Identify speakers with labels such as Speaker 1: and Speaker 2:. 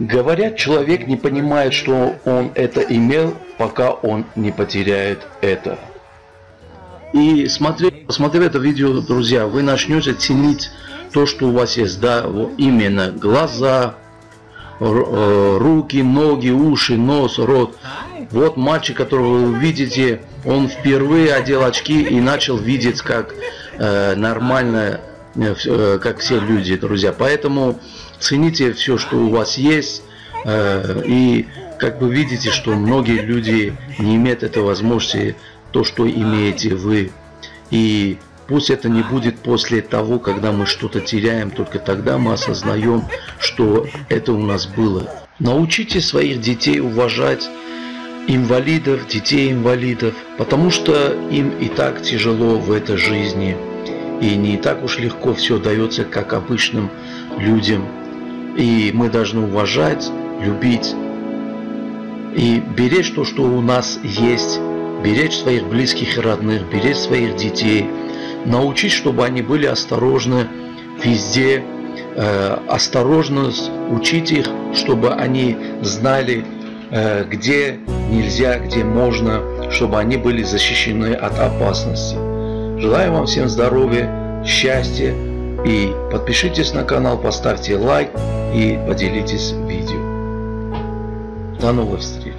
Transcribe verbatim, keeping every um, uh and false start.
Speaker 1: Говорят, человек не понимает, что он это имел, пока он не потеряет это. И смотри, посмотрев это видео, друзья, вы начнете ценить то, что у вас есть, да, именно глаза, руки, ноги, уши, нос, рот. Вот мальчик, которого вы видите, он впервые одел очки и начал видеть как э, нормально, э, как все люди, друзья. Поэтому цените все, что у вас есть, э, и как вы видите, что многие люди не имеют этой возможности, то, что имеете вы. И пусть это не будет после того, когда мы что-то теряем, только тогда мы осознаем, что это у нас было. Научите своих детей уважать инвалидов, детей инвалидов, потому что им и так тяжело в этой жизни, и не так уж легко все дается, как обычным людям. И мы должны уважать, любить и беречь то, что у нас есть, беречь своих близких и родных, беречь своих детей, научить, чтобы они были осторожны везде, э, осторожность, учить их, чтобы они знали, э, где нельзя, где можно, чтобы они были защищены от опасности. Желаю вам всем здоровья, счастья, и подпишитесь на канал, поставьте лайк и поделитесь видео. До новых встреч!